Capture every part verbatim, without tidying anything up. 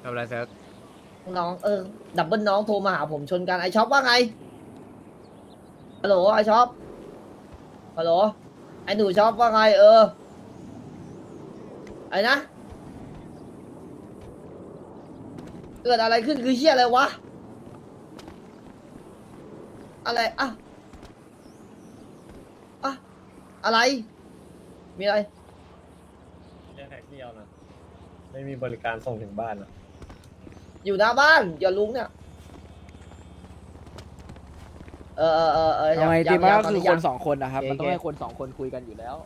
ำอะไรเซิร์ฟน้องเออดับเบิลน้องโทรมาหาผมชนกันไอช็อปว่าไงฮัลโหลไอช็อปฮัลโหลไอหนูช็อปว่าไงเออไอนะเกิดอะไรขึ้นคือเชี่ยอะไรวะอะไรอ่ะอ่ะอะไรมีอะไรแค่แท็กเดียวนะไม่มีบริการส่งถึงบ้านนะอยู่หน้าบ้านอย่าลุงเนี่ยเออเออเออเออยังไงดีมันก็คือคนสสองคนนะครับโอเคมันต้องให้คนสองคนคุยกันอยู่แล้ว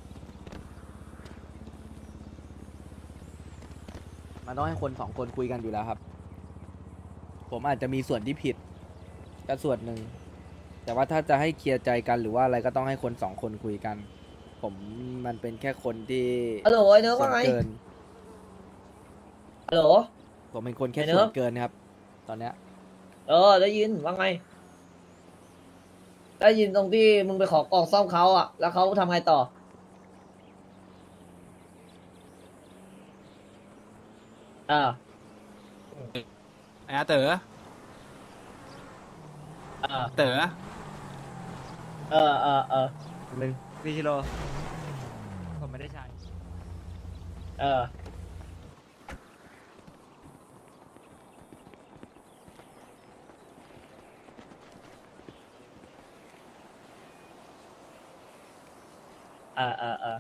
มันต้องให้คนสองคนคุยกันอยู่แล้วครับ ผมอาจจะมีส่วนที่ผิดก็ส่วนหนึ่งแต่ว่าถ้าจะให้เคลียร์ใจกันหรือว่าอะไรก็ต้องให้คนสองคนคุยกัน ผมมันเป็นแค่คนที่ฮัลโหลไอ้เนื้อส่วว่าน ไงเกินฮัลโหลผมเป็นคนแค่ไอ้เนิส่ร์วฟนเกินครับ ตอนเนี้ยเออได้ยินว่าไงได้ยินตรงที่มึงไปขอกล่องซ่อมเขาอ่ะแล้วเขาทำไงต่ออ่าไอ้อาเต๋ออ่าเต๋อเออเออเออหนึ่งพี่ชิโร่ผมไม่ได้ใช้เออเออเออเออ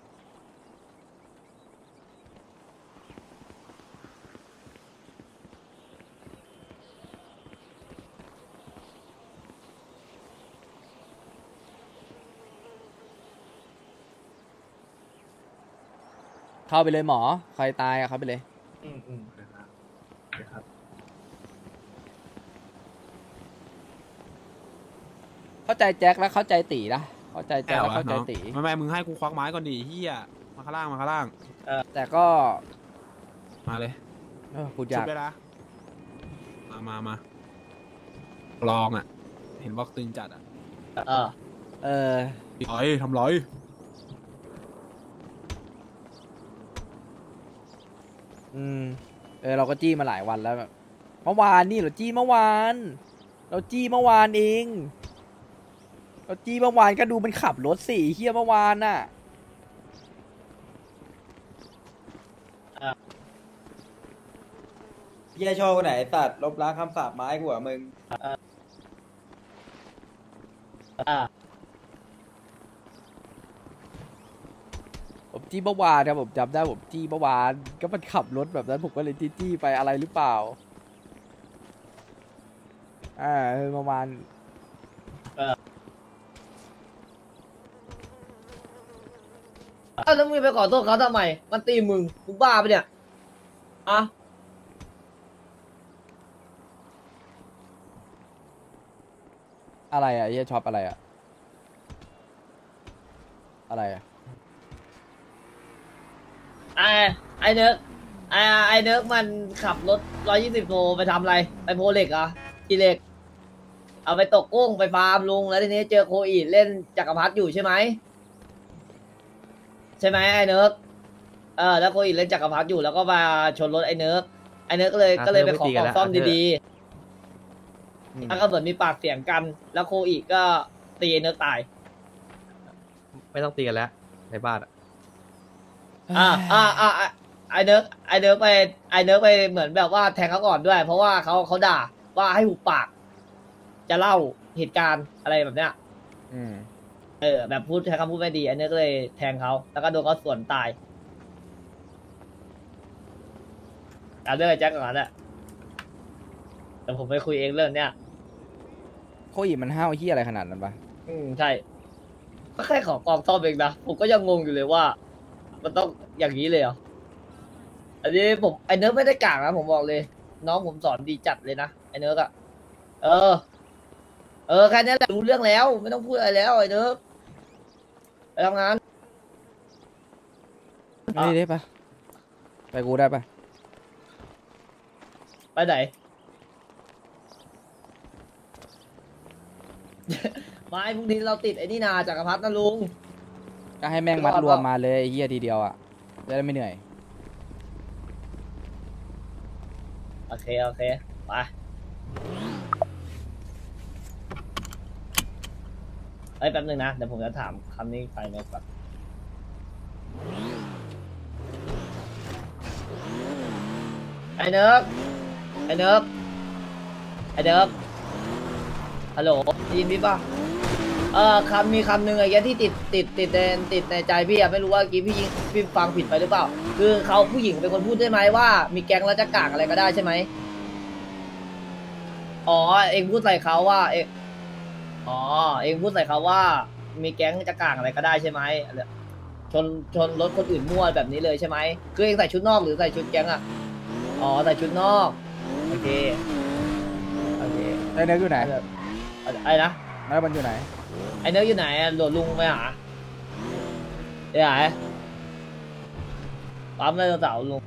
เข้าไปเลยหมอใครตายอะเข้าไปเลยอืมอืมนะครับนะครับเข้าใจแจ็คแล้วเข้าใจตีนะเข้าใจแจ็คแล้วเข้าใจตีไม่ไม่มึงให้กูควักไม้ก่อนดิเฮียมาข้างล่างมาข้างล่างแต่ก็มาเลยเออพูดชุยาบกได้ละมามามาลองอ่ะ เห็นบอกตึงจัดอ่ะเออเออร้อยทำร้อยอืมเออเราก็จี้มาหลายวันแล้วแบบเมื่อวานนี่เราจี้เมื่อวาน เราจี้เมื่อวานเองเราจี้เมื่อวานก็ดูมันขับรถสี่เฮียเมื่อวานน่ะเหี้ยโชว์คนไหนไอ้สัตว์ลบล้างคำสาปไม้กูเหรอมึงอ่าผมจี้เมื่อวานครับผมจำได้ผมจี้เมื่อวานก็มันขับรถแบบนั้นผมก็เลยจี้จี้ไปอะไรหรือเปล่าอ่าเออเมื่อวานอ้าวแล้วมึงไปขอโทษเขาทำไมมันตีมึงมึงบ้าปะเนี่ยอ่ะอะไรอ่ะเฮียช็อปอะไรอ่ะอะไรอ่ะไอไอเนิร์กไอไอเนิร์กมันขับรถร้อยยี่สิบโลไปทำอะไรไปโพเหล็กเหรอ่ะกีเหล็ก เอาไปตกกุ้งไปฟาร์มลุงแล้วทีนี้เจอโคอีดเล่นจักรพรรดิอยู่ใช่ไหมใช่ไหมไอเนิร์กเออแล้วโคอีดเล่นจักรพรรดิอยู่แล้วก็มาชนรถไอเนิร์กไอเนิร์กก็เลยก็เลยไปขอกล่องซ่อมดีๆแล้วก็เหมือนมีปากเสียงกัน แล้วโคอีดก็ตีไอเนิร์กตายไม่ต้องตีกันแล้วในบ้านอ่ะอ่าอ่าอ่าอ่าไอเนิร์กไอเนิร์กไปไอเนิร์กไปเหมือนแบบว่าแทงเขาก่อนด้วย เพราะว่าเขาเขาด่าว่าให้หุบปาก จะเล่าเหตุการณ์อะไรแบบเนี้ยอืมเออแบบพูดใช้คำพูดไม่ดีไอเนิร์กก็เลยแทงเขาแล้วก็โดนเขาสวนตายแต่เรื่องไอ้แจ็คก่อนแหละแต่ผมไปคุยเองเรื่องเนี้ยโคอีมันห้าวเฮียอะไรขนาดนั้นปะอืมใช่ก็แค่ขอกองซ่อมเองนะผมก็ยังงงอยู่เลยว่า มันต้องอย่างนี้เลยเหรออันนี้ผมไอเนิร์กไม่ได้กลางนะผมบอกเลย น้องผมสอนดีจัดเลยนะไอเนิร์กอะเออ เออแค่นี้แหละรู้เรื่องแล้ว ไม่ต้องพูดอะไรแล้วไอเนิร์กไปทำงานไม่ได้ปะไปกูได้ปะไปไหน ไม่พรุ่งนี้เราติดไอ้นี่นาจักรพรรดินะลุงก็ให้แม่งมัดรวมมาเลยไอ้เฮียทีเดียวอ่ะจะได้ไม่เหนื่อยโอเคโอเคไปเอ้ยแป๊บนึงนะเดี๋ยวผมจะถามคำนี้ไปไหมก่อนไอ้เนิร์กไอ้เนิร์กไอ้เนิร์กฮัลโหลได้ยินพี่ป่ะเออคำมีคำหนึ่งไอ้แกที่ติดติดติดในติดในใจพี่อะไม่รู้ว่าเมื่อกี้พี่ยิงพี่ฟังผิดไปหรือเปล่าคือเขาผู้หญิงเป็นคนพูดได้ไหมว่ามีแก๊งแล้วจะกากอะไรก็ได้ใช่ไหมอ๋อเองพูดใส่เขาว่าเองอ๋อเองพูดใส่เขาว่ามีแก๊งจะกากอะไรก็ได้ใช่ไหมชนชนรถคนอื่นมั่วแบบนี้เลยใช่ไหมคือเองใส่ชุดนอกหรือใส่ชุดแก๊งอะอ๋อใส่ชุดนอกโอเคโอเคไอ้เนิร์กอยู่ไหนไอ้นะแล้วมันอยู่ไหนไอ้เนิร์กอยู่ไหนอะโดดลุงไปหาไอ้ไหนปั๊มไดโนเสาร์ลุง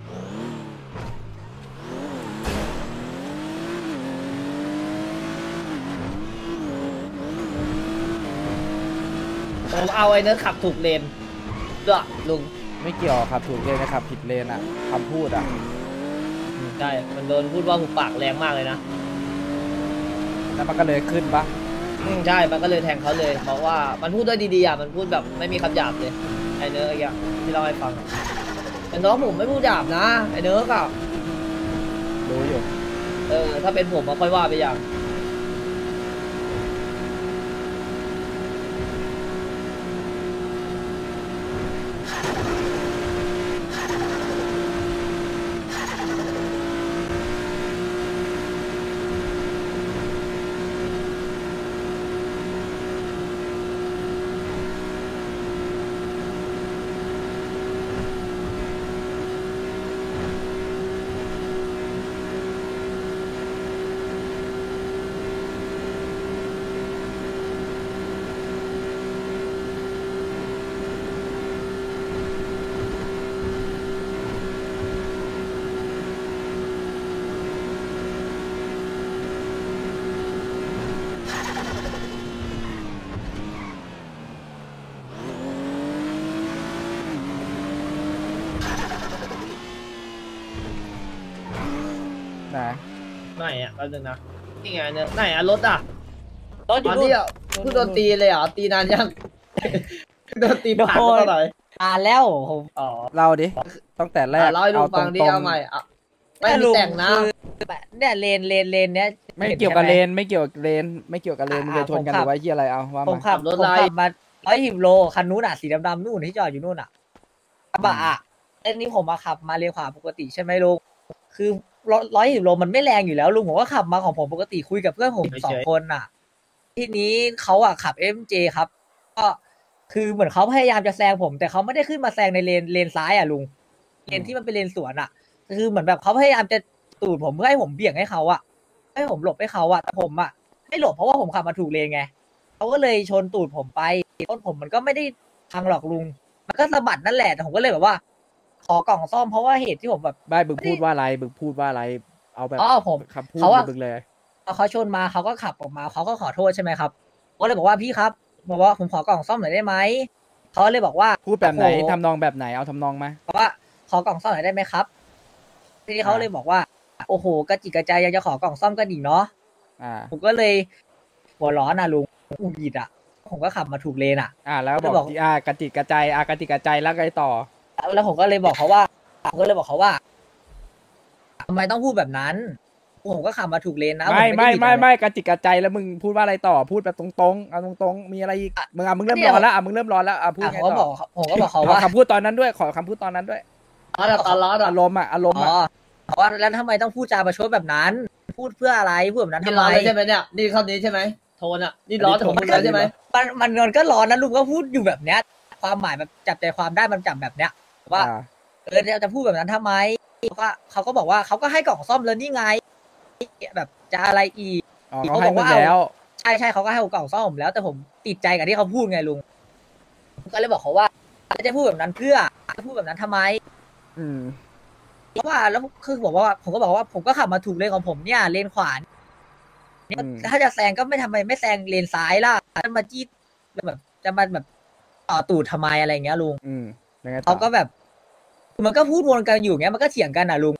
ผมเอาไอ้เนิร์กขับถูกเลนด้วยลุงไม่เกี่ยวครับถูกเลนนะครับผิดเลนอะคำพูดอะใช่มันโดนพูดว่าหุบปากแรงมากเลยนะแล้วมันก็เลยขึ้นปะอืมใช่มันก็เลยแทงเขาเลยเพราะว่ามันพูดด้วยดีๆอ่ะมันพูดแบบไม่มีคำหยาบเลยไอ้เนิร์กอย่างที่เราให้ฟังอะแต่น้องผมไม่พูดหยาบนะไอ้เนิร์กอ่ะรู้อยู่เออถ้าเป็นผมก็ค่อยว่าไปอย่างนะไหนอ่ะแป๊บนึงนะนี่ไงเนิร์กไหนอ่ะรถอ่ะรถอตยู่อนนู่นที่อ่ะเพิ่งโดนตีเลยเหรอตีนานยัง โดนตีผ่านโดนเท่าไหร่อ่านแล้วผมอ๋อเล่าดิตั้งแต่แรกอ่ะเล่าให้ลุงตฟังดิรงเอาใหม่อ่ะไม่มีแต่งนะคือแบบเนี่ยเลนเลนเลนเนี้ยๆไม่เกี่ยวกับเลห็นไม่เกี่ยวกับเลนไม่เกี่ยวกับเลนมึงจะชนกันหผมขับรือว่าที่อะไรเอาว่าผมมาขับรถผมไล่ขับมาร้อยสิบโลคันนู้นอ่ะสีดำๆนู่นที่จอดอยู่นู่นอ่ะกระบะอ่ะเอ้นนี้ผมมาขับมาเลนขวาปกติใช่ไหมลุงคือร้อยสิบโลมันไม่แรงอยู่แล้วลุงผมก็ขับมาของผมปกติคุยกับเพื่อนผมเฉยๆสองคนอ่ะ ทีนี้เขาอ่ะขับเอ็มเจครับ ก็คือเหมือนเขาพยายามจะแซงผม แต่เขาไม่ได้ขึ้นมาแซงในเลนเลนซ้ายอ่ะลุงเลนที่มันเป็นเลนสวนอ่ะ คือเหมือนแบบเขาพยายามจะตูดผมเพื่อให้ผมเบี่ยงให้เขาอ่ะให้ผมหลบให้เขาอ่ะแต่ผมอ่ะไม่หลบเพราะว่าผมขับมาถูกเลนไงเขาก็เลยชนตูดผมไปรถผมมันก็ไม่ได้พังหรอกลุง มันก็สะบัดนั่นแหละแต่ผมก็เลยแบบว่า ขอกล่องซ่อมเพราะว่าเหตุที่ผมแบบไม่บึงพูดว่าอะไรบึงพูดว่าอะไร เอาแบบอ๋อผมคำพูดเขาอะบึงเลยพอเขาชนมาเขาก็ขับออกมาเขาก็ขอโทษใช่ไหมครับผมก็เลยบอกว่าพี่ครับบอกว่าผมขอกล่องซ่อมหน่อยได้ไหมเขาเลยบอกว่าพูดแบบไหนโอ้โหทำนองแบบไหนเอาทำนองมาบอกว่าขอกล่องซ่อมหน่อยได้ไหมครับทีนี้เขาเลยบอกว่าโอ้โหกระจิกกระใจยังจะขอกล่องซ่อมกันอีกเนาะอ่าผมก็เลยหัวร้อนนะลุงอุบิดอ่ะผมก็ขับมาถูกเลนอ่ะอ่าแล้วบอกบอกที่อ่ากระจิกกระใจอ่ากระจิกกระใจแล้วไงต่อแล้วผมก็เลยบอกเขาว่าผมก็เลยบอกเขาว่าทำไมต้องพูดแบบนั้นผมก็ขับมาถูกเลนนะไม่ผไม่ด้ผิดไม่อะรไม่กระจิกกระใจแล้วมึงพูดว่าอะไรต่อพูดแบบตรงๆเอาตรงๆมีอะไรอีกมึงอ่ะมึงเริ่มเนี่ยร้อนแล้วอ่ะมึงเริ่มร้อนแล้วอ่ะพูดอ่ะผไงมก็บต่ออกผมก็บอกเขาขอว่าคำพูดตอนนั้นด้วยขอคำพูดตอนนั้นด้วยร้อนอะตอนร้อนอะอารมณ์อ่ะอารมณ์อ๋อ่ะอเพราะว่าแล้วทำไมต้องพูดจาประชดแบบนั้น พูดเพื่ออะไรพูดแบบนั้นนี่ทำไมร้อนเลยใช่ไหมเนี่ยนี่คำนี้ใช่ไหมโทนอ่ะนี่ร้อนของมึงแล้วใช่ไหมมันมันมันก็ร้อนนะลุงก็พูดอยู่แบบเนี้ย ความหมายแบบจับใจความได้มันจับแบบเนี้ยว่าอ่าเออจะพูดแบบนั้นทำไมว่าเขาก็บอกว่าเขาก็ให้กล่องซ่อมแล้วนี่ไงแบบจะอะไรอีกอ๋อเขาให้มึงแล้วใช่ใช่เขาก็ให้ผมกล่องซ่อมผมแล้วแต่ผมติดใจกับที่เขาพูดไงลุงผมก็เลยบอกเขาว่าจะพูดแบบนั้นเพื่อจะพูดแบบนั้นทำไมอืมเพราะว่าแล้วคือบอกว่าผมก็บอกว่าผมก็ขับมาถูกเลนของผมเนี่ยเลนขวาเนี่ยอืมถ้าจะแซงก็ไม่ทำไมไม่แซงเลนซ้ายล่ะจะมาจี้แบบจะมาแบบต่อตูดทำไมอะไรอย่างเงี้ยลุงอืมยังไงต่อเขาก็แบบมันก็พูดวนกันอยู่เงี้ยมันก็เถียงกันอ่ะลุง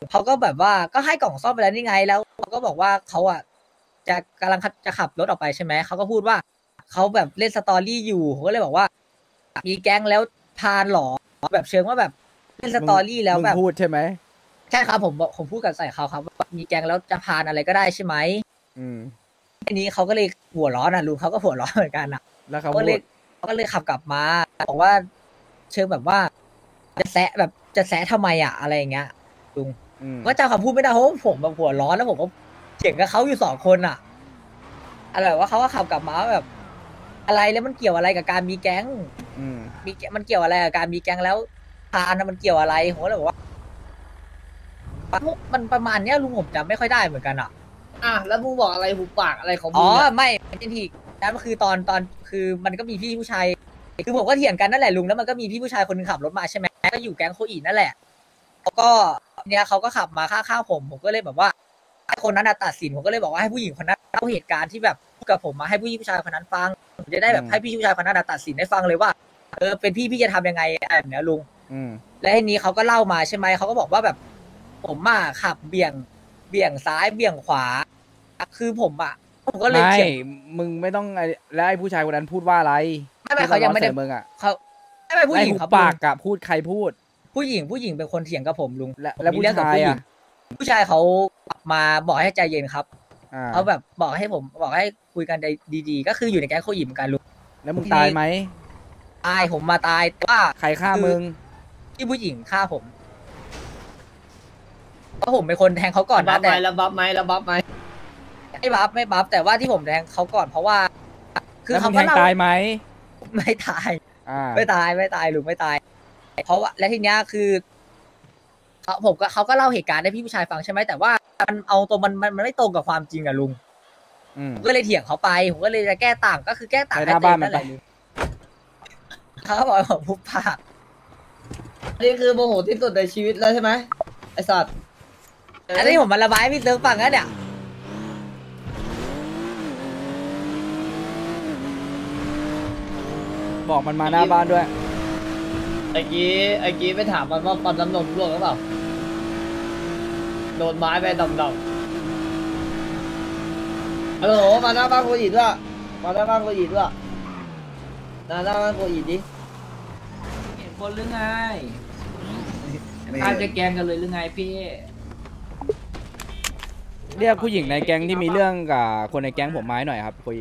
เขาก็แบบว่าก็ให้กล่องซ่อมไปแล้วนี่ไงแล้วเขาก็บอกว่าเขาอ่ะจะกำลังจะขับรถออกไปใช่ไหมเขาก็พูดว่าเขาแบบเล่นสตอรี่อยู่เขาก็เลยบอกว่า มีแก๊งแล้วพานหรอแบบเชิงว่าแบบเล่นสตอรี่แล้วแบบมึงพูดใช่ไหมใช่ครับผมบอกผมพูดกับใส่เขาครับว่ามีแก๊งแล้วจะพานอะไรก็ได้ใช่ไหมอืมทีนี้เขาก็เลยหัวร้อนนะลุงเขาก็หัวร้อนเหมือนกันนะแล้วเขาเขาพูก็เลยดเขาก็เลยขับกลับมาบอกว่าเชิงแบบว่าจะแซะแบบจะแซะทำไมอะอะไรอย่างเงี้ยลุงอืมก็จำคำพูดไม่ได้เพราะว่าผมแบบหัวร้อนแล้วผมก็เถียงกับเขาอยู่สองคนอะอะไรแบบว่าเขาก็ขับกลับมาแบบ อะไรแล้วมันเกี่ยวอะไรกับการมีแก๊งอืมมีแก๊งมันเกี่ยวอะไรกับการมีแก๊งแล้วพานนะมันเกี่ยวอะไรผมก็เลยบอกว่ามันประมาณเนี้ยลุงผมจำไม่ค่อยได้เหมือนกันอ่ะอ่ะแล้วมึงบอกอะไรหูปากอะไรของมึอ๋งอเนี่ยไม่เป็นทีนั่นก็คือตอนตอนคือมันก็มีพี่ผู้ชายคือผมก็เถียงกันนั่นแหละลุงแล้วมันก็มีพี่ผู้ชายคนหนึงขับรถมาใช่ไหมก็อยู่แก๊งโคอีนั่นแหละแล้วก็เนี่ยเขาก็ขับมาข้างๆผมผมก็เลยแบบว่าให้คนนั้นน่ะตัดสินผมก็เลยบอกว่าให้ผู้หญิงคนนั้นเล่าเหตุการณ์ที่แบบพูดกับผมมาให้ผู้ผู้ชายคนนั้นฟังผมจะได้แบบอืมให้พี่ผู้ชายคนนั้นน่ะตัดสินให้ฟังเลยว่าเออเป็นพี่พี่จะทำยังไงอะไรแบบเนี้ยลุงอืมและทีนี้เขาก็เล่ามาใช่ไหมเขาก็บอกว่าแบบผมอ่ะขับเบี่ยงเบี่ยงซ้ายเบี่ยงขวา คือผมอ่ะผมก็เลยไม่เถียงมึงไม่ต้องไอ้แล้วไอ้ผู้ชายคนนั้นพูดว่าอะไรไม่ไม่เขายังไม่ได้ที่ร้อนใส่มึงอ่ะเขาไม่ไม่ผู้หญิงไอ้ครับปากอะพูดใครพูดผู้หญิงผู้หญิงเป็นคนเถียงกับผมลุงและผมแล้วมีผู้เรื่องกับชายผู้หญิอ่ะงผู้ชายเขามาบอกให้ใจเย็นครับอ่าเขาแบบบอกให้ผมบอกให้คุยกันดีๆ ก็คืออยู่ในแก๊งโคยิมกันลุงแล้วมึงตายไหมตายผมมาตายแต่ว่าใครฆ่ามึงที่ผู้หญิงฆ่าผมเพราะผมเป็นคนแทงเขาก่อนบันะฟไหมแต่แล้วบัฟไหมแล้วบัฟไหมไม่บัฟไม่บัฟแต่ว่าที่ผมแทงเขาก่อนเพราะว่า คือแล้วมึเขางแทก็งเล่าตายไหมไม่ตายอ่าไม่ตายไม่ตายลุงไม่ตาย เพราะว่าและทีเนี้ยคือเขาผมก็เขาก็เล่าเหตุการณ์ให้พี่ผู้ชายฟังใช่ไหมแต่ว่ามันเอาตัวมันมันมันไม่ตรงกับความจริงอะลุงอืมผมก็เลยเถียงเขาไปผมก็เลยจะแก้ต่างก็คือแก้ต่างไปหน้าบ้านมันไปให้เต็มแหละลุงเขาก็บอกว่าผมพุบปากอันนี้คือโมโหที่สุดในชีวิตแล้วใช่ไหมไอสัตว์อันนี้ผมมาระบายให้พี่เติร์กฟังนะเนี่ยบอกมันมาหน้าบ้านด้วยไอ้กี้ไอ้กี้ไปถามมันว่าปั๊มน้ำนมร่วงหรือเปล่าโดนไม้ไปดำๆฮัลโหลมาหน้าบ้านโคอีด้วยมาหน้าบ้านโคอีด้วยมาหน้าบ้านโคอีดิเห็นคนหรือไงข้าจะแกล้งกันเลยหรือไงพี่เรียกผู้หญิงในแก๊งที่มีเรื่องกับคนในแก๊งผมมาให้หน่อยครับคุย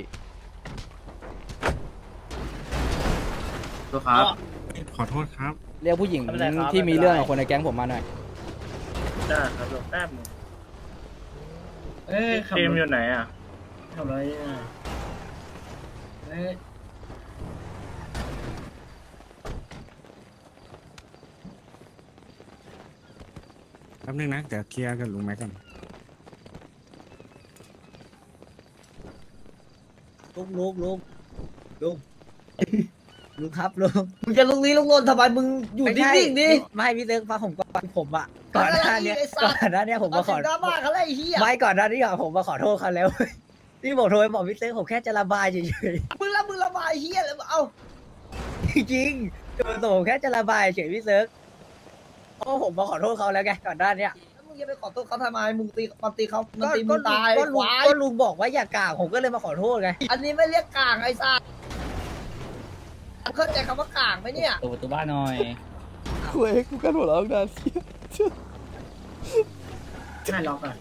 ครับ ขอโทษครับเรียกผู้หญิงไม่เป็นไรครับที่มีเรื่องกับคนในแก๊งผมมาหน่อยได้ครับลงแป๊บนึงเอ้ยเกมอยู่ไหนอ่ะทำอะไรอ่ะเอ้ยแป๊บนึงนะ เดี๋ยวเคลียร์กับลุงแม็กกันลุงลุงลุงลุงลุงครับลุงมึงจะลุกลี้ลุกลนทำไมมึงอยู่ไม่ใช่นิ่งๆดิไม่พี่เติร์กฟังผมก่อนผมอะก่อนหน้าเนี้ยไอ้สัตว์ก่อนหน้าเนี้ยผมมามาขถึองหน้าบ้านเขาเลยไอ้เหี้ยไม่ก่อนหน้านี้อะผมมาขอโทษเขาแล้ว ที่ผมโทรไปบอกพี่เติร์กผมแค่จะระบายเฉยมึงละมึงระบายเหี้ยเลยเอ้าๆจริงๆคือผมแค่จะระบายเฉยพี่เติร์กเพราะว่าผมมาขอโทษเขาแล้วไงก่อนหน้าเนี้ยแล้วมึงจะไปขอโทษเขาทำไมมึงตีมันตีเขามันก็ตีมึก็งตายก็ลุคงวายก็ลุงบอกว่าอย่ากล่าวผมก็เลยมาขอโทษไงอันนี้ไม่เรียกกลางไอ้สัตว์เข้าใจคำว่ากลางไหมเนี่ยตัวประตูบ้านหน่อยคุยกูกันหัวเราะนานไม่ล็อกอ่ะ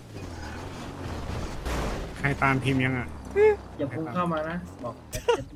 ใครตามพิมพ์ยังอ่ะอย่าพุ่งเข้ามานะ บอกเอฟเอฟเลย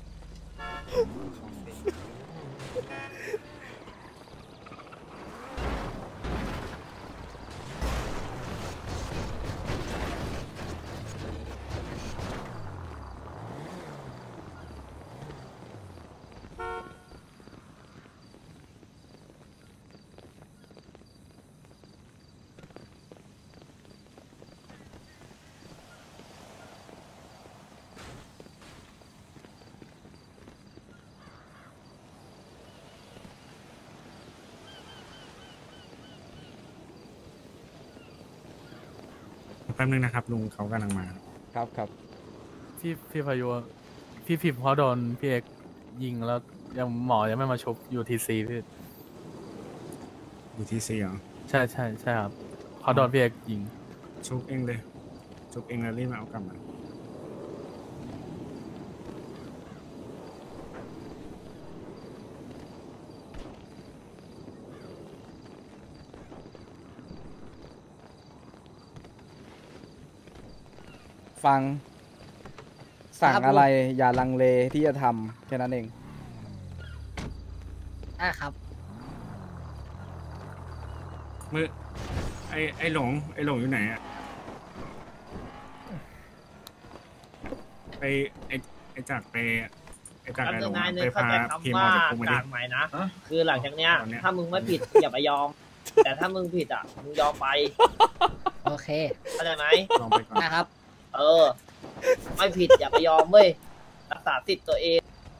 แป๊บนึงนะครับ ลุงเขากำลังมาครับครับพี่พี่พายุพี่พิมพ์เขาโดนพี่เอกยิงแล้วยังหมอยังไม่มาชุบอยู่ทีซีพี่อยู่ที่ซีเหรอใช่ใช่ใช่ครับเขาโดนพี่เอกยิงชุบเองเลยชุบเองแล้วรีบมาเอากลับมาฟัง สั่งครับอะไรอย่าลังเลที่จะทำแค่นั้นเองอ่ะครับมือไอไอหลงไอหลงอยู่ไหนอะไปไอไอจากไปไอจากแป๊บไอหนึลงงนายอะเนิไปร์ดเข้าพาใจพิมคำพ์อว่าอกจากคุกมาดิกากใหม่นะ คือหลังจากเนี้ยตอนเนี้ยถ้ามึงไม่ผิด อย่าไปยอม แต่ถ้ามึงผิดอ่ะ มึงยอมไปโอเคเข้าใจไหมลองไปก่อนนะครับเออ ไม่ผิดอย่าไปยอมเว้ย รักษาสิทธิ์ตัวเอง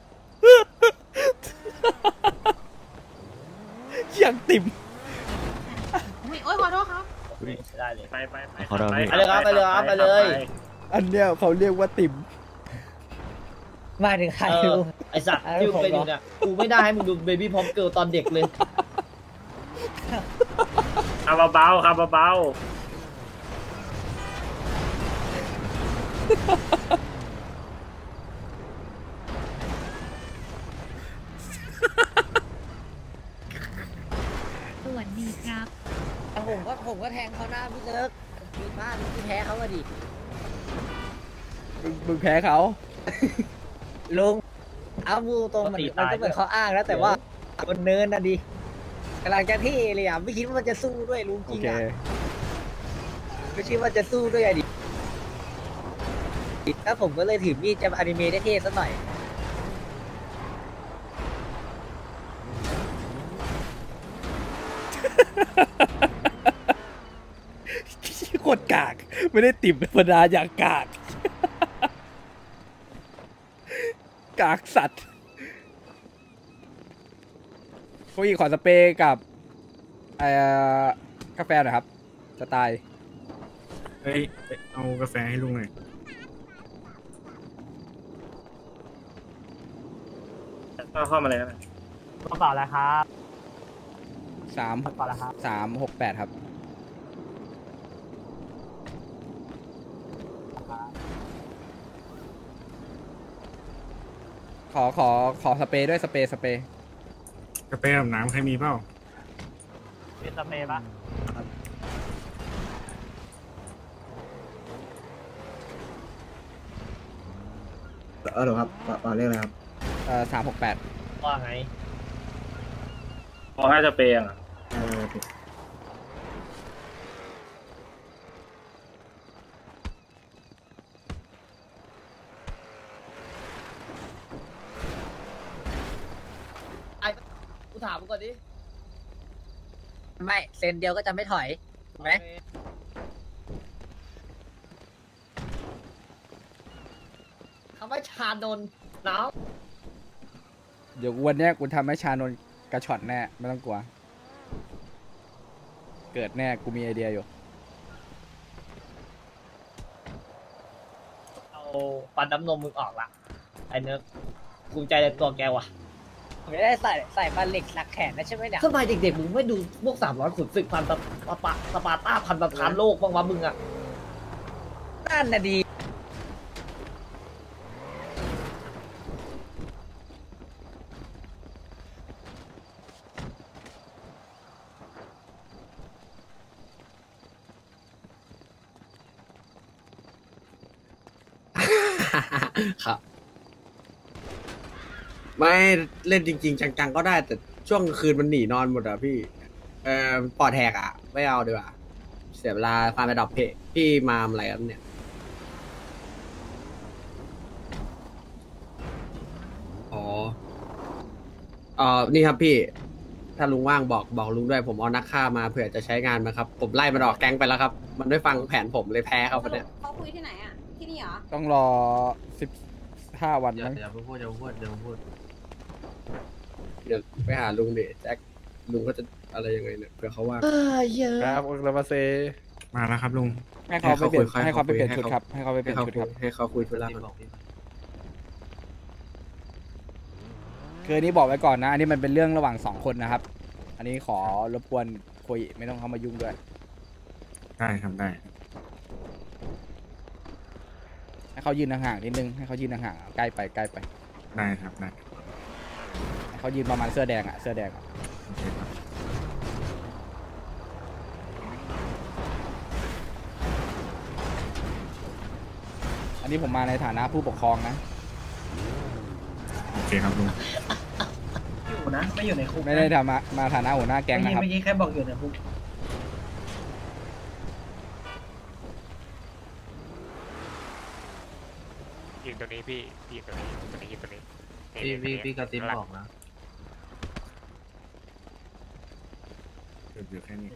ยังติ่มโอ้ยขอโทษครับได้เลยไปไปไปเขาโดนไปพี่ไปเลยครับไปเลยครับไปเลยอันเนี้ยเขาเรียกว่าติ่มมาถึงใครเอดูอ ไอสัตว์เออที่มึงผมเป็นอยู่เหรอเนี่ย กูไม่ได้ให้มึงดูเบบี้พร้อมเกิลตอนเด็กเลยเอาเบาๆครับเบาสวัสดีครับผมก็ผมก็แทงเขาหน้าพี่เลิกมีพลาดพี่แพ้เขาอะดิมึงมึงแพ้เขาลุงเอามูตรงมันมันก็เหมือนเขาอ้างแล้วแต่ว่าบนเนินนะดิกำลังจะที่เลยอ่ะไม่คิดว่ามันจะสู้ด้วยลุงจโอริงเคอ่ะไม่คิดว่าจะสู้ด้วยอะดิถ้าผมก็เลยถือมีดจะอนิเมะได้เท่สักหน่อยโคตรกาก ไม่ได้ติ่มธรรมดาอย่างกาก กากสัตว์พวกอีกขอสเปรย์กับเอ่อกาแฟหน่อยครับสไตล์เฮ้ยไปเอากาแฟให้ลุงหน่อยๆเข้ามาเลยนะกระเป๋าแล้วครับสามกระเป๋าแล้วครับสามหกแปดครับ ขอขอขอสเปรย์ด้วยสเปรย์สเปรย์กาแฟกับน้ำใครมีเปล่าเป็นสเปรย์ปะเออหรอครับต่อเรื่องอะไรครับเอ่อสามหกแปดว่าไงพอให้จะเปย์อ่ะเออไอ้กูถามมึงก่อนดิไม่เซนเดียวก็จะไม่ถอยถูกไหมคำว่าชาดนน้องเดี๋ยววันเนี้ยกูทำให้ชานนท์กระชอนแน่ ไม่ต้องกลัว เกิดแน่ กูมีไอเดียอยู่เอาปันน้ำนมมึงออกละไอ้เนิร์กภูมิใจในตัวแกว่ะไม่ได้ใส่ใส่มาเหล็กหลักแขนนะใช่ไหมเนี่ยทำไมเด็กๆมึงไม่ดูพวกสามร้อยขุนศึกพันตะปะปะสปาร์ต้าพันประธานโลกบ้างวะมึงอะนั่นน่ะดีครับ ไม่เล่นจริง ๆ จังๆก็ได้ แต่ช่วงคืนมันหนีนอนหมดอ่ะพี่ เออปอดแหกอ่ะ ไม่เอาดีกว่า เสียเวลาฟาร์มไปดอกเพจพี่มาอะไรกันเนี่ย อ๋อเอ่อนี่ครับพี่ ถ้าลุงว่างบอกบอกลุงด้วย ผมเอานักฆ่ามาเผื่อจะใช้งานมาครับ ผมไล่มันออกแก๊งไปแล้วครับ มันไม่ฟังแผนผมเลยแพ้เขาคนเนี้ยเขาคุยที่ไหนอ่ะ ที่นี่เหรอต้องรอสิบห้าวันมั้งอย่าพูดอย่าพูดอย่าพูดเดี๋ยวไปหาลุงเดชแจ็คลุงเขาจะอะไรยังไงเนี่ยเผื่อเขาว่างครับเรามาเซมาแล้วครับลุงให้เขาไปเปลี่ยนให้ให้เขาเขาคุไปยเปลี่ยนให้ชุดเขาครับ ให้เขาไปเปให้ลี่ยนเขาชุดคุคยรับให้เขาคุยธุระก่อนคืออันนี้บอกไว้ก่อนนะ อันนี้มันเป็นเรื่องระหว่างสองคนนะครับ อันนี้ขอรบกวนคุยไม่ต้องเข้ามายุ่งด้วยได้ครับได้ให้เขายืนห่างๆนิดนึงให้เขายืนห่างๆใกล้ไปใกล้ไปได้ครับได้ให้เขายืนประมาณเสื้อแดงอ่ะเสื้อแดงอะโอเคครับอันนี้ผมมาในฐานะผู้ปกครองนะโอเคครับลุงอยู่นะ ไม่อยู่ในคุกนะไม่ได้ทำมามาฐานะหัวหน้าแก๊งเมื่อนะครับกี้เมื่อกี้แค่บอกอยู่ในคุกยืนตรงนี้พี่ยืนตรงนี้ตรงนี้ยืนตรงนี้พี่พี่พี่กระติบบอกนะเดี๋ยวอยู่แค่นี้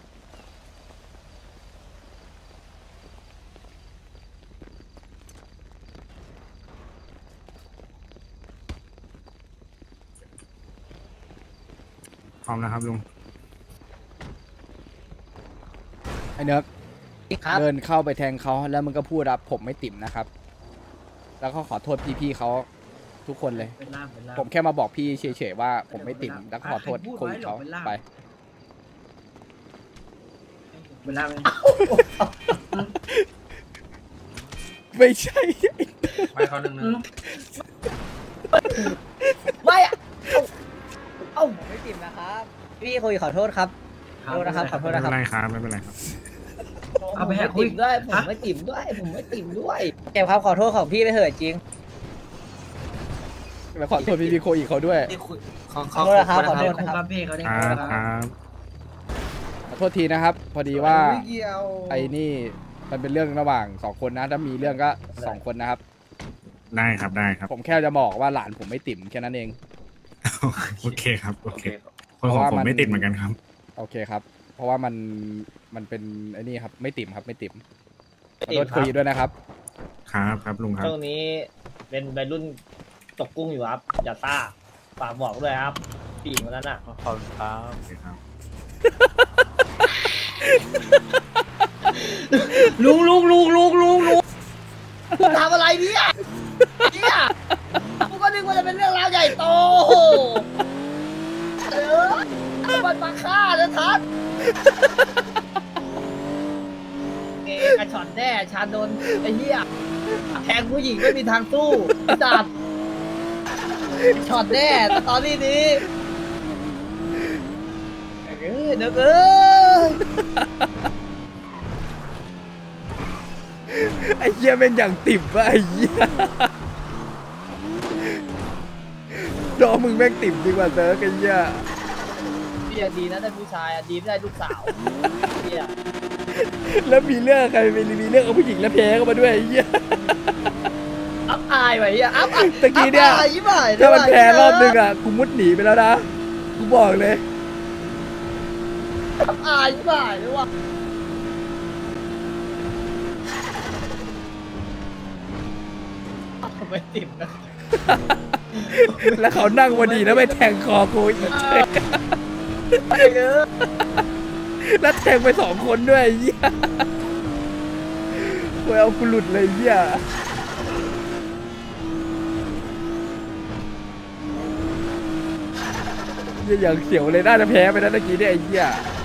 พร้อมแล้วครับลุงไอ้เนิร์กครับเดินเข้าไปแทงเขาแล้วมึงก็พูดรับผมไม่ติ่มนะครับ แล้วก็ขอโทษพี่ๆเขาทุกคนเลยเป็นล่ามเป็นล่ามผมแค่มาบอกพี่เฉยๆว่าผมไม่ติ่มแล้วก็ขอโทษใครพูดคุยไว้หรเขาอเป็นล่ามไปเป็นล่ามไหมไม่ใช่ไปเขาหนึ่งหนึ่งไม่อะเอ้าผมไม่ติ่มนะครับ พี่คุยขอโทษครับขอโทษนะครับขอโทษไม่นะคเป็รับนไรครับไม่เป็นไรครับเอาไปผมแหไม่กคุยติ่มด้วยผมไม่ติ่มด้วยผมไม่ติ่มด้วยเก็บความขอโทษของพี่ไปเถอะจริงแล้วขอโทษพี่ๆโคอีกเขาด้วยเขาขอโทษนะครับขอโทษคุนะกคครัรับ บพี่เขาได้คคุรักบคครับ รับขอโทษทีนะครับ พอดีว่าไม่เกี่ยวไอ้นี่มันเป็นเรื่องระหว่างสองคนนะถ้ามีเรื่องก็สองคนนะครับได้ครับได้ครับผมแค่จะบอกว่าหลานผมไม่ติ่มแค่นั้นเองโอเคครับโอเคคนของผมไม่ติดเหมือนกันครับโอเคครับ เพราะว่ามันมันเป็นไอ้นี่ครับไม่ติ่มครับไม่ติ่มขไม่อติ่โทมษครับคุยด้วยนะครับครับครับลุงครับช่วงนี้เป็นวัยรุ่นตกกุ้งอยู่ครับอย่าซ่าฝากบอกด้วยครับปีกคนนั้นอ่ะขอบคุณครับโอเคครับลุงลุงลุงลุงลุงลุงทำอะไรเนี่ยเนี่ยกูก็นึกว่าจะเป็นเรื่องราวใหญ่โตเออมันมาฆ่านะทัศน์เกกระชอนแน่ชาโดนไอ้เหี้ยแทงผู้หญิงไม่มีทางสู้จัดช็อตแน่ตอนนี้นี้เออเนอะเอ้ยไอ้เหี้ยแม่งอย่างติ่มว่ะไอ้เหี้ยดอมึงแม่งติ่มจริงว่ะเซิร์กไอ้เหี้ยพี่อะดีนะได้ผู้ชายอะดีไม่ได้ลูกสาวพี่อะแล้วมีเรื่องใครมีมีเรื่องกับผู้หญิงแล้วแพ้เข้ามาด้วยไอ้เหี้ยอัพอายไว้อะอัพอายตะกี้เนี่ยอัพอายยิ่งใหญ่ถ้ามันแพ้รอบนึงอ่ะกูมุดหนีไปแล้วนะกูบอกเลยอัพอายยิ่งใหญ่เลยว่ะ ไม่ติดนะแล้วเขานั่งพอดีแล้วไปแทงคอกูอีกไปเออแล้วแทงไปสองคนด้วยไอ้เหี้ยกูเอากูหลุดเลยไอ้เหี้ยเหี้ยอย่างเสียวเลยน่าจะแพ้ไปแล้วเมื่อกี้เนี่ยไอ้เหี้ย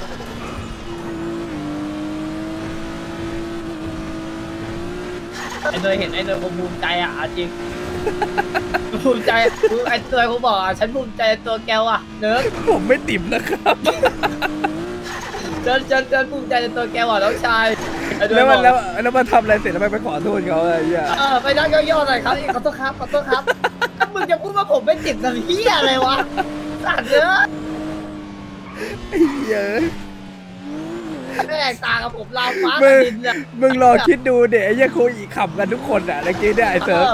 ไอ้เนยเห็นไอ้เนยคงภูมิใจอ่ะจริงภูมิใจกูไอ้เนยเขาบอกอ่ะฉันภูมิใจในตัวแกว่ะเนิร์ดผมไม่ติ่มนะครับฉันฉันฉันภูมิใจในตัวแกว่ะน้องชายไอ้เนแล้ยว บมัอน กแล้วแล้วมันทำอะไรเสร็จแล้วมันไปขอโทษเขาอะไรเงี้ยเออไปนั่งย่อๆหน่อยครับขอโทษครับขอโทษครับถ้ามึงจะพูดว่าผมไม่ติดนะเฮียอะไรวะสัตว์เนื้อไอ้เหี้ยแม่งตากับผมลาวฟ้ามึกับงดินเนี่ยมึงรอคิดดูเดี๋ยวไอ้เหี้ยโคอีขำกันทุกคนอ่ะเมื่อกี้เนี่ยไอ้เซิร์ฟ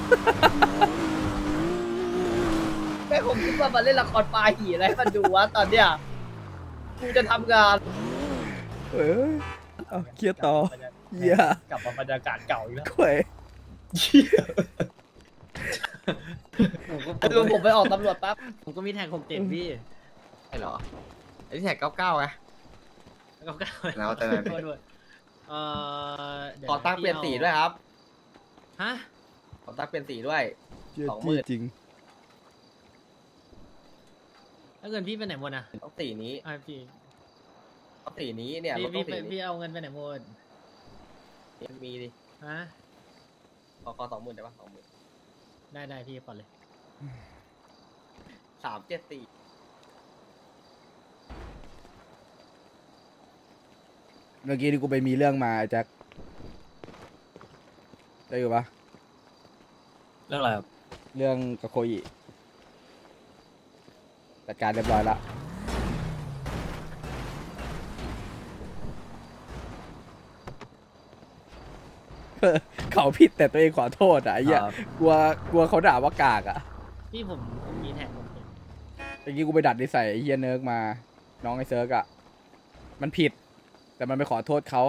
แม่ผมคิดว่ามาเล่นละครปลาหีอะไรให้มันดูวะตอนเนี้ยกูจะทำงานเออเอาเคลียร์ต่อเหี้ยกลับมาบรรยากาศเก่าอีกแล้วข่วยลุงผมไปออกตำรวจแป๊บผมก็มีแท็กหกเจ็ดพี่ใช่เหรอไอ้ที่แท็กเก้าเก้าไงเก้าเก้าแล้วแต่เอ่อขอตั้งเปลี่ยนสีด้วยครับฮะขอตั้งเปลี่ยนสีด้วยเหี้ยสองหมื่นจริงแล้วเงินพี่ไปไหนหมดอ่ะต้องสีนี้อ่าพี่สีนี้เนี่ยรถพี่สีพี่นี้เอาเงินไปไหนหมดมีดิฮะขอขอสองหมื่นได้ปะสองหมื่นได้ได้พี่ก่อนเลยสามเจ็ดสี่เมื่อกี้ที่กูไปมีเรื่องมาแจ็คได้อยู่ปะเรื่องอะไรครับเรื่องกับโคอิจัดการเรียบร้อยละ เขาผิดแต่ตัวเองขอโทษอ่ะไอ้เหี้ยกลัวกลัวเขาด่าว่ากากอ่ะพี่ผมผมมีแท็กผมเมื่อกี้กูไปดัดนิสัยไอ้เฮียเนิร์กมา น้องไอ้เซิร์กอ่ะมันผิด แต่มันไปขอโทษเขา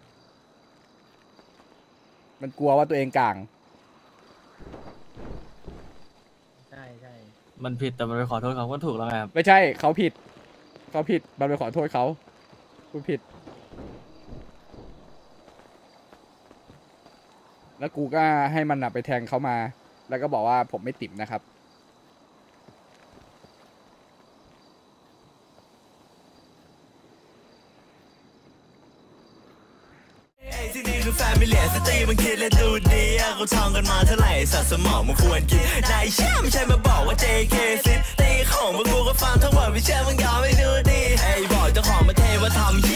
มันกลัวว่าตัวเองกลางใช่ใช่มันผิดแต่มันไปขอโทษเขาก็ถูกแล้วไงครับไม่ใช่เขาผิดเขาผิดมันไปขอโทษเขากูผิด แล้วกูก็ให้มันนะไปแทงเขามา แล้วก็บอกว่าผมไม่ติ่มนะครับที่นี่คือแฟมิเลียสตรีมันคิดและดูดีเขาท่องกันมาเท่าไหร่สัตว์สมองมันควรกินนายเชื่อไม่ใช่มาบอกว่า เจ เค ซิตีของพวกกูก็ฟังทั้งหมดไม่เชื่อมึงยอมไม่ดูดีไอ้บอกเจ้าของมาเทว่าทำ